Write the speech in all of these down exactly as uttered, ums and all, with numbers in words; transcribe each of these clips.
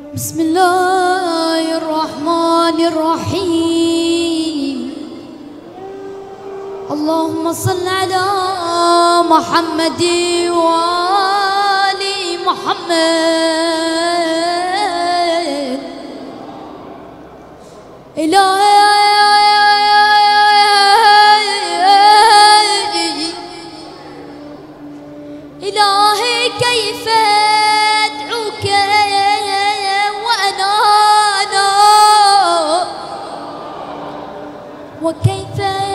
بسم الله الرحمن الرحيم. اللهم صل على محمد وآل محمد. إلهي إلهي كيف أدعوك وأنا أنا وكيف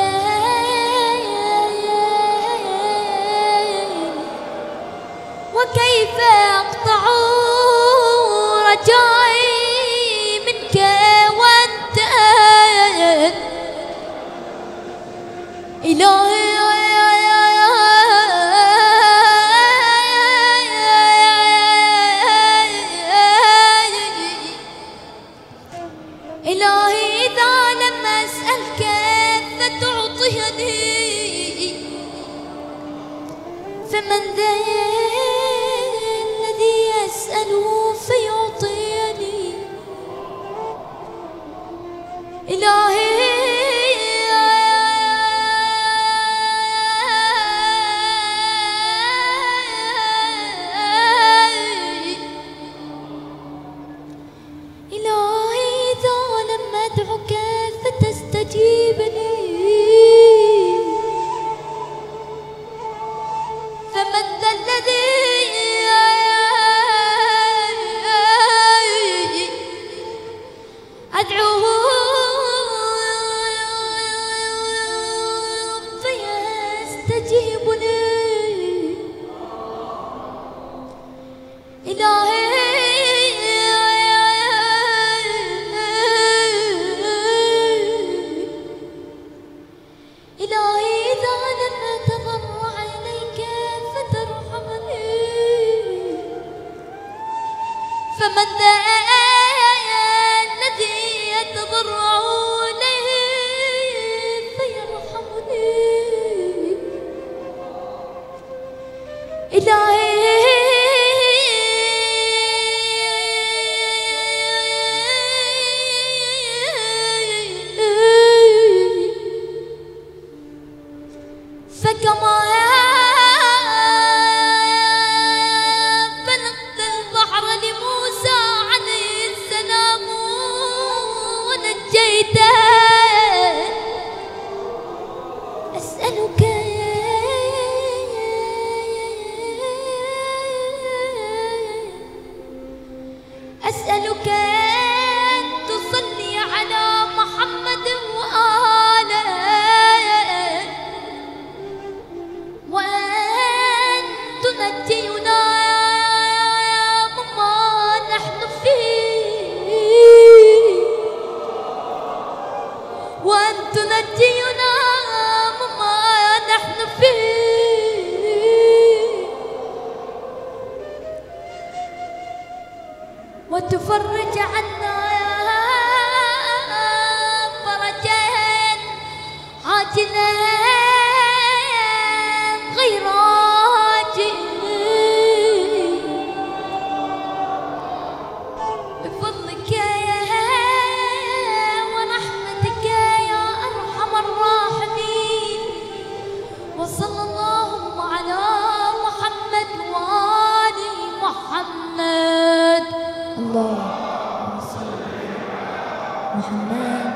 وكيف أقطع رجائي منك وأنت إلهي إلهي إذا لم أسألك فتعطيني فمن ذا الذي يسأل فيعطيني إلهي أدعوك فتستجيبني فمن ذا الذي أدعوه فيستجيبني إلهي إلهي إذا لم أتضرع إليك فترحمني فمن ذا الذي يتضرع إليه فيرحمني إلهي فكما فلقت البحر لموسى عليه السلام ونجيته أسألك أسألك أن تصلي على محمد وآله وأن تنجينا مما نحن فيه وأن تنجينا مما نحن فيه وتفرج عنا فرجا عاجلا غير عاجل بفضلك ورحمتك يا أرحم الراحمين. وصلى اللهم على محمد وآل محمد. اللهم صل على محمد